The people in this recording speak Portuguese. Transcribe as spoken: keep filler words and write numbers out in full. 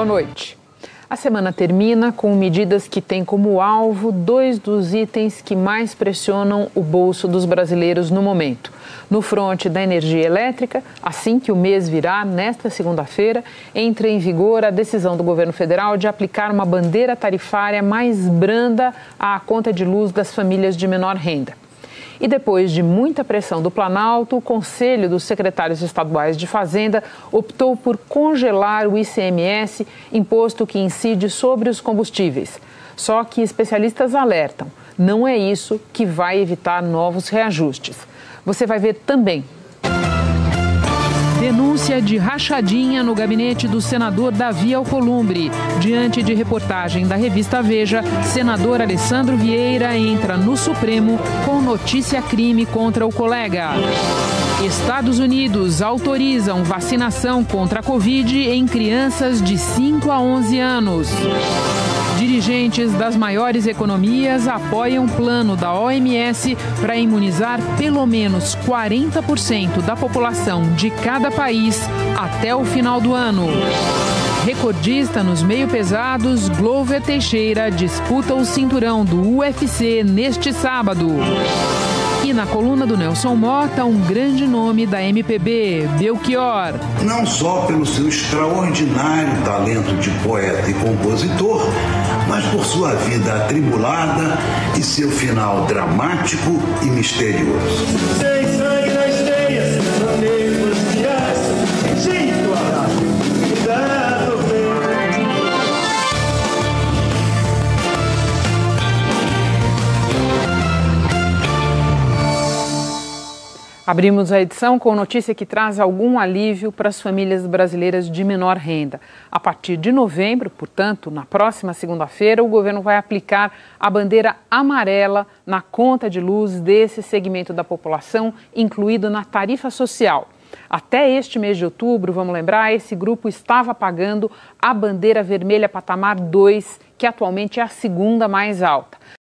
Boa noite. A semana termina com medidas que têm como alvo dois dos itens que mais pressionam o bolso dos brasileiros no momento. No fronte da energia elétrica, assim que o mês virar, nesta segunda-feira, entra em vigor a decisão do governo federal de aplicar uma bandeira tarifária mais branda à conta de luz das famílias de menor renda. E depois de muita pressão do Planalto, o Conselho dos Secretários Estaduais de Fazenda optou por congelar o I C M S, imposto que incide sobre os combustíveis. Só que especialistas alertam, não é isso que vai evitar novos reajustes. Você vai ver também. Denúncia de rachadinha no gabinete do senador Davi Alcolumbre. Diante de reportagem da revista Veja, senador Alessandro Vieira entra no Supremo com notícia-crime contra o colega. Estados Unidos autorizam vacinação contra a Covid em crianças de cinco a onze anos. Dirigentes das maiores economias apoiam plano da O M S para imunizar pelo menos quarenta por cento da população de cada país até o final do ano. Recordista nos meio pesados, Glover Teixeira disputa o cinturão do U F C neste sábado. E na coluna do Nelson Mota, um grande nome da M P B, Belchior. Não só pelo seu extraordinário talento de poeta e compositor, mas por sua vida atribulada e seu final dramático e misterioso. Sem sangue nas veias, amigos de aço, jeito a Abrimos a edição com notícia que traz algum alívio para as famílias brasileiras de menor renda. A partir de novembro, portanto, na próxima segunda-feira, o governo vai aplicar a bandeira amarela na conta de luz desse segmento da população, incluído na tarifa social. Até este mês de outubro, vamos lembrar, esse grupo estava pagando a bandeira vermelha patamar dois, que atualmente é a segunda mais alta.